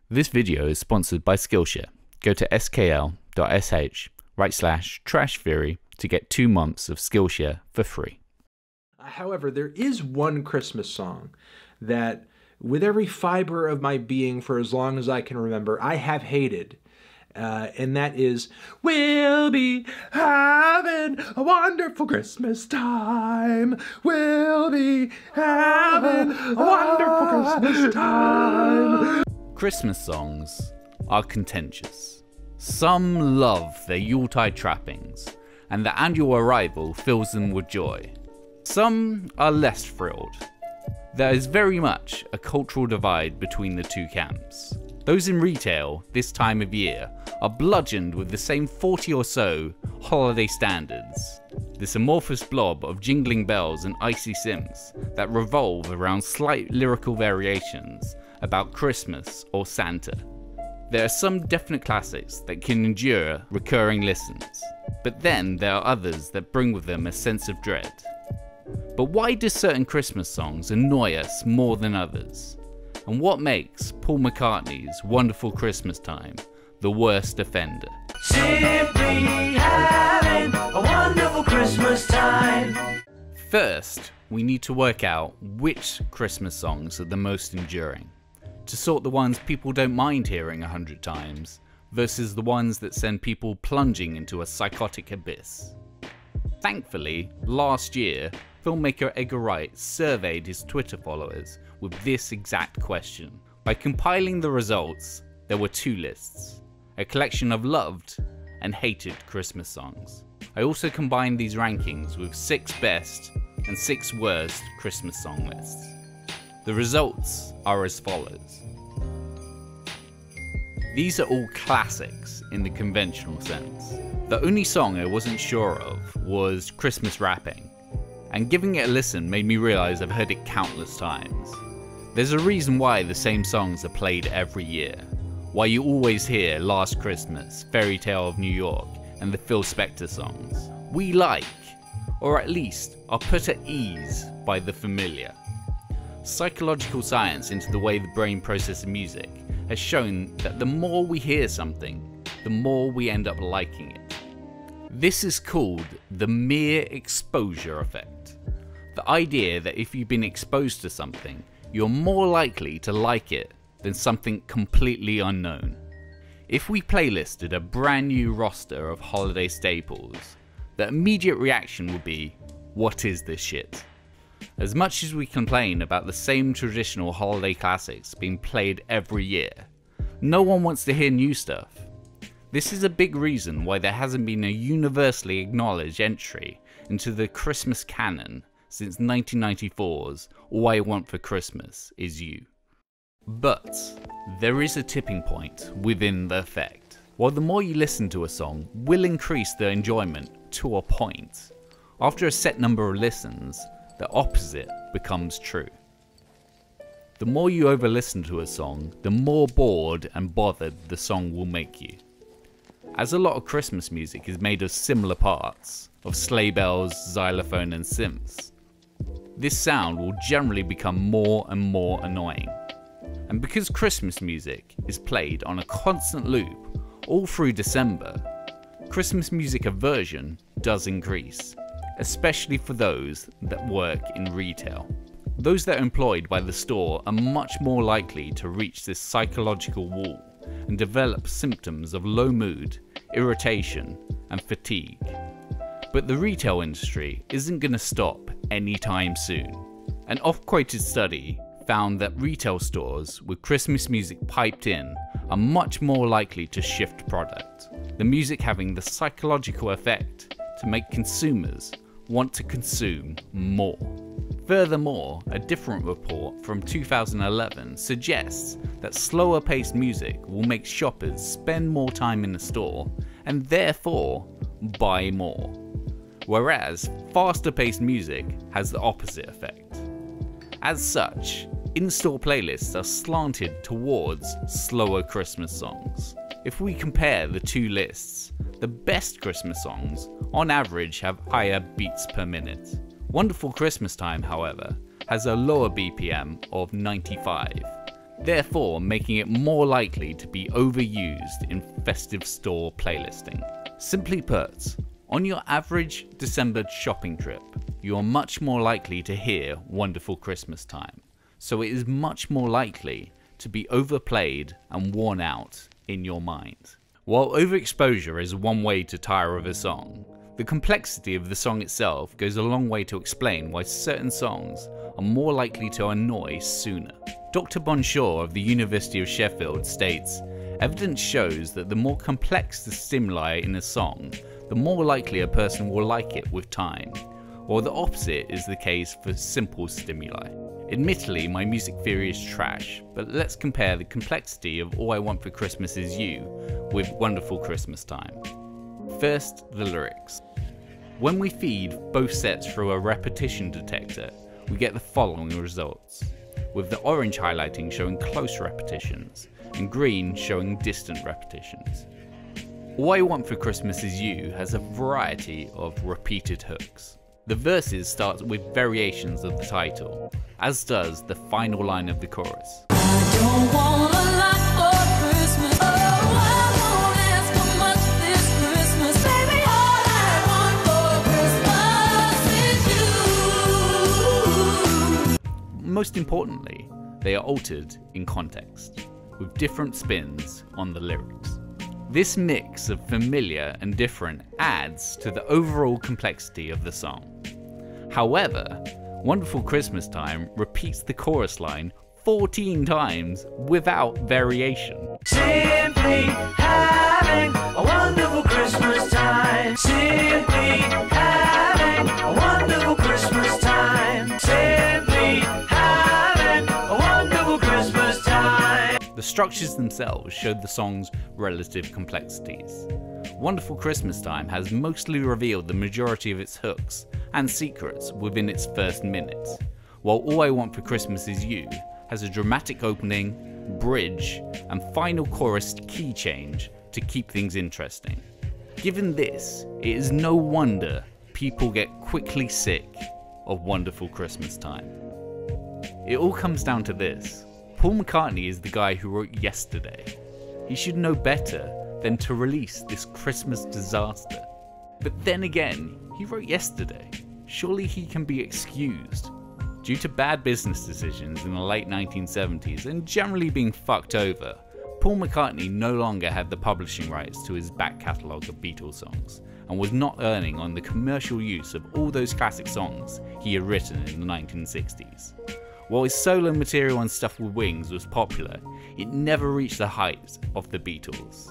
This video is sponsored by Skillshare. Go to skl.sh/trashfury to get 2 months of Skillshare for free. However, there is one Christmas song that, with every fiber of my being for as long as I can remember, I have hated. And that is, "We'll be having a wonderful Christmas time. We'll be having a wonderful Christmas time." Christmas songs are contentious. Some love their yuletide trappings, and the annual arrival fills them with joy. Some are less thrilled. There is very much a cultural divide between the two camps. Those in retail this time of year are bludgeoned with the same 40 or so holiday standards. This amorphous blob of jingling bells and icy synths that revolve around slight lyrical variations about Christmas or Santa. There are some definite classics that can endure recurring listens, but then there are others that bring with them a sense of dread. But why do certain Christmas songs annoy us more than others? And what makes Paul McCartney's Wonderful Christmastime the worst offender? Simply having a wonderful Christmas time. First, we need to work out which Christmas songs are the most enduring, to sort the ones people don't mind hearing 100 times, versus the ones that send people plunging into a psychotic abyss. Thankfully, last year, filmmaker Edgar Wright surveyed his Twitter followers with this exact question. By compiling the results, there were 2 lists, a collection of loved and hated Christmas songs. I also combined these rankings with 6 best and 6 worst Christmas song lists. The results are as follows. These are all classics in the conventional sense. The only song I wasn't sure of was Christmas Rapping, and giving it a listen made me realise I've heard it countless times. There's a reason why the same songs are played every year, why you always hear Last Christmas, Fairytale of New York, and the Phil Spector songs. We like, or at least are put at ease by the familiar. Psychological science into the way the brain processes music has shown that the more we hear something, the more we end up liking it. This is called the mere exposure effect. The idea that if you've been exposed to something, you're more likely to like it than something completely unknown. If we playlisted a brand new roster of holiday staples, the immediate reaction would be, what is this shit? As much as we complain about the same traditional holiday classics being played every year, no one wants to hear new stuff. This is a big reason why there hasn't been a universally acknowledged entry into the Christmas canon since 1994's All I Want for Christmas Is You. But there is a tipping point within the effect. While the more you listen to a song will increase the enjoyment to a point, after a set number of listens, the opposite becomes true. The more you over-listen to a song, the more bored and bothered the song will make you. As a lot of Christmas music is made of similar parts, of sleigh bells, xylophone and synths, this sound will generally become more and more annoying. And because Christmas music is played on a constant loop all through December, Christmas music aversion does increase, especially for those that work in retail. Those that are employed by the store are much more likely to reach this psychological wall and develop symptoms of low mood, irritation, and fatigue. But the retail industry isn't going to stop anytime soon. An oft-quoted study found that retail stores with Christmas music piped in are much more likely to shift product, the music having the psychological effect to make consumers want to consume more. Furthermore, a different report from 2011 suggests that slower paced music will make shoppers spend more time in the store and therefore buy more, whereas faster paced music has the opposite effect. As such, in-store playlists are slanted towards slower Christmas songs. If we compare the 2 lists, the best Christmas songs on average have higher beats per minute. Wonderful Christmastime, however, has a lower BPM of 95. therefore making it more likely to be overused in festive store playlisting. Simply put, on your average December shopping trip, you are much more likely to hear Wonderful Christmastime, so it is much more likely to be overplayed and worn out in your mind. While overexposure is one way to tire of a song, the complexity of the song itself goes a long way to explain why certain songs are more likely to annoy sooner. Dr. Bonshaw of the University of Sheffield states, "Evidence shows that the more complex the stimuli in a song, the more likely a person will like it with time, or the opposite is the case for simple stimuli." Admittedly, my music theory is trash, but let's compare the complexity of All I Want for Christmas Is You with Wonderful Christmastime. First, the lyrics. When we feed both sets through a repetition detector, we get the following results, with the orange highlighting showing close repetitions, and green showing distant repetitions. All I Want for Christmas Is You has a variety of repeated hooks. The verses start with variations of the title, as does the final line of the chorus. I don't want a lot for Christmas. Oh, I won't ask for much this Christmas. Baby, all I want for Christmas is you. Most importantly, they are altered in context, with different spins on the lyrics. This mix of familiar and different adds to the overall complexity of the song. However, Wonderful Christmastime repeats the chorus line 14 times without variation. Simply having a wonderful Christmas time. Simply having a wonderful Christmas time. Simply having a wonderful Christmas time. The structures themselves show the song's relative complexities. Wonderful Christmastime has mostly revealed the majority of its hooks and secrets within its first minute, while All I Want for Christmas Is You has a dramatic opening, bridge, and final chorus key change to keep things interesting. Given this, it is no wonder people get quickly sick of Wonderful Christmastime. It all comes down to this. Paul McCartney is the guy who wrote Yesterday. He should know better than to release this Christmas disaster. But then again, he wrote Yesterday. Surely he can be excused. Due to bad business decisions in the late 1970s and generally being fucked over, Paul McCartney no longer had the publishing rights to his back catalogue of Beatles songs and was not earning on the commercial use of all those classic songs he had written in the 1960s. While his solo material on Stuff with Wings was popular, it never reached the heights of the Beatles.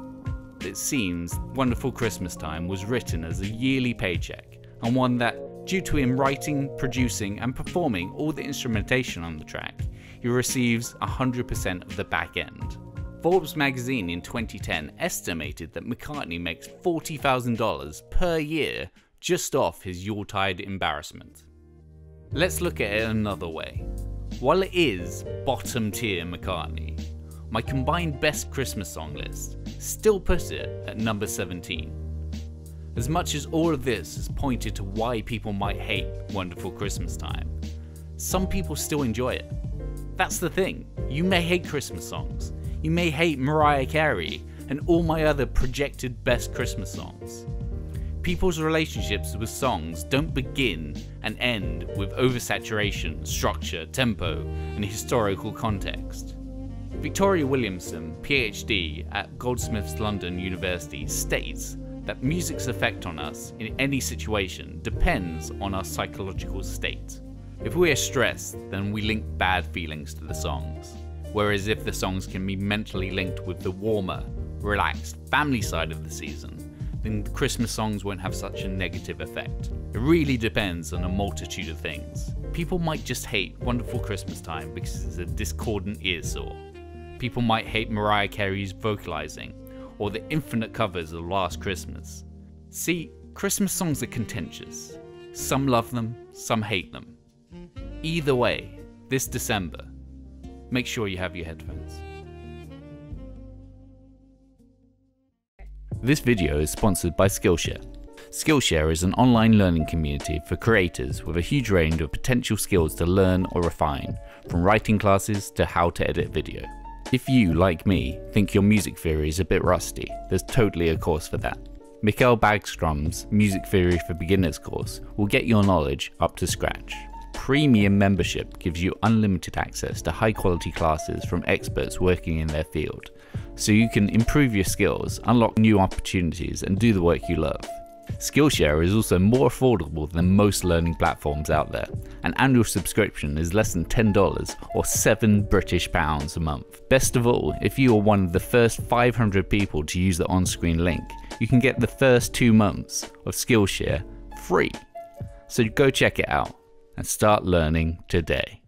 It seems Wonderful Christmastime was written as a yearly paycheck, and one that, due to him writing, producing and performing all the instrumentation on the track, he receives 100% of the back end. Forbes magazine in 2010 estimated that McCartney makes $40,000 per year just off his Yuletide embarrassment. Let's look at it another way. While it is bottom tier McCartney, my combined best Christmas song list still puts it at number 17. As much as all of this has pointed to why people might hate Wonderful Christmastime, some people still enjoy it. That's the thing, you may hate Christmas songs, you may hate Mariah Carey and all my other projected best Christmas songs. People's relationships with songs don't begin and end with oversaturation, structure, tempo, and historical context. Victoria Williamson, PhD at Goldsmiths London University, states that music's effect on us in any situation depends on our psychological state. If we are stressed, then we link bad feelings to the songs, whereas if the songs can be mentally linked with the warmer, relaxed, family side of the season, then the Christmas songs won't have such a negative effect. It really depends on a multitude of things. People might just hate Wonderful Christmastime because it's a discordant earsore. People might hate Mariah Carey's vocalizing, or the infinite covers of Last Christmas. See, Christmas songs are contentious. Some love them, some hate them. Either way, this December, make sure you have your headphones. This video is sponsored by Skillshare. Skillshare is an online learning community for creators with a huge range of potential skills to learn or refine, from writing classes to how to edit video. If you, like me, think your music theory is a bit rusty, there's totally a course for that. Mikael Bagstrom's Music Theory for Beginners course will get your knowledge up to scratch. Premium membership gives you unlimited access to high quality classes from experts working in their field, so you can improve your skills, unlock new opportunities and do the work you love. Skillshare is also more affordable than most learning platforms out there. An annual subscription is less than $10 or £7 a month. Best of all, if you are one of the first 500 people to use the on-screen link, you can get the first 2 months of Skillshare free. So go check it out and start learning today.